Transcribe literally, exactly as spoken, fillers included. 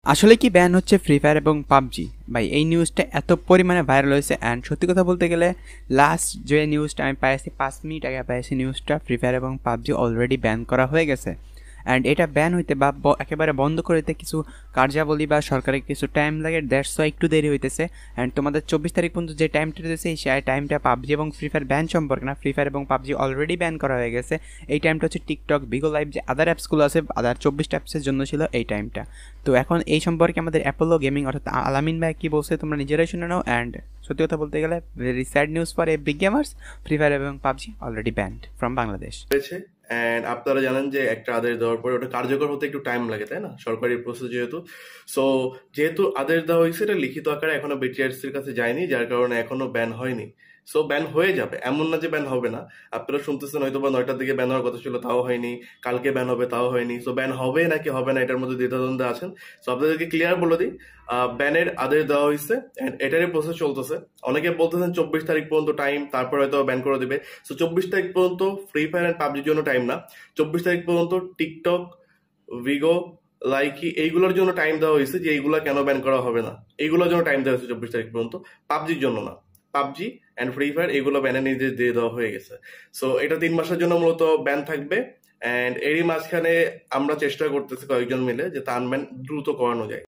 আসলে কি ব্যান হচ্ছে ফ্রি ফায়ার এবং পাবজি? ভাই এই নিউজটা এত পরিমাণে ভাইরাল হয়েছে অ্যান্ড সত্যি কথা বলতে গেলে লাস্ট যে নিউজটা আমি পাইছি পাঁচ মিনিট আগে পাইছি নিউজটা ফ্রি ফায়ার এবং পাবজি অলরেডি ব্যান করা হয়ে গেছে। অ্যান্ড এটা ব্যান হইতে বা একেবারে বন্ধ করে দিতে কিছু কার্যাবলী বা সরকারের কিছু টাইম লাগে, দ্যাটস ওয়াই একটু দেরি হইতেছে। অ্যান্ড তোমাদের চব্বিশ তারিখ পর্যন্ত যে টাইমটা দিতেছে সেই টাইমটা পাবজি এবং ফ্রি ফায়ার ব্যান সম্পর্কে না, ফ্রি ফায়ার এবং পাবজি অলরেডি ব্যান করা হয়ে গেছে। এই টাইমটা হচ্ছে টিকটক, বিগো লাইভ যে আদার অ্যাপসগুলো আছে আদার চব্বিশটা অ্যাপসের জন্য ছিল এই টাইমটা। তো এখন এই সম্পর্কে আমাদের অ্যাপোলো গেমিং অর্থাৎ আলামিন ভাই কী বলছে তোমরা নিজেরাই শুনে নাও। অ্যান্ড সত্যি কথা বলতে গেলে very sad news for a big gamers, Free Fire এবং PUBG already banned from Bangladesh. And আপনারা জানেন যে একটা আদেশ দেওয়ার পরে ওটা কার্যকর হতে একটু টাইম লাগে, তাই না, সরকারি প্রসেস যেহেতু। সো যেহেতু আদেশ দেওয়া হয়েছে এটা লিখিত আকারে এখনো বিটিআরসির কাছে যায়নি, যার কারণে এখনো ব্যান হয়নি। সো ব্যান হয়ে যাবে, এমন না যে ব্যান হবে না। আপনারা শুনতেছেন হয়তো বা নয়টার দিকে ব্যান হওয়ার কথা ছিল, তাও হয়নি। কালকে ব্যান হবে, তাও হয়নি। সো ব্যান হবে নাকি হবে না এটার মধ্যে দ্বিধাদ্বন্দ্বে আছেন। সো আপনাদেরকে ক্লিয়ার বলে দিই, ব্যানের আদেশ দেওয়া হয়েছে অ্যান্ড এটারই প্রসেস চলতেছে। অনেকে বলতেছেন চব্বিশ তারিখ পর্যন্ত টাইম, তারপর হয়তো ব্যান করে দেবে। সো চব্বিশ তারিখ পর্যন্ত ফ্রি ফায়ার অ্যান্ড পাবজির জন্য টাইম না, চব্বিশ তারিখ পর্যন্ত টিকটক, ভিগো, লাইকি এইগুলোর জন্য টাইম দেওয়া হয়েছে যে এইগুলো কেন ব্যান করা হবে না, এইগুলোর জন্য টাইম দেওয়া হয়েছে চব্বিশ তারিখ পর্যন্ত, পাবজির জন্য না। পাবজি অ্যান্ড ফ্রি ফায়ার এগুলো ব্যানের নির্দেশ দিয়ে দেওয়া হয়ে গেছে। সো এটা তিন মাসের জন্য মূলত ব্যান থাকবে। অ্যান্ড এরই মাঝখানে আমরা চেষ্টা করতেছি কয়েকজন মিলে যে তার ব্যান দ্রুত করানো যায়।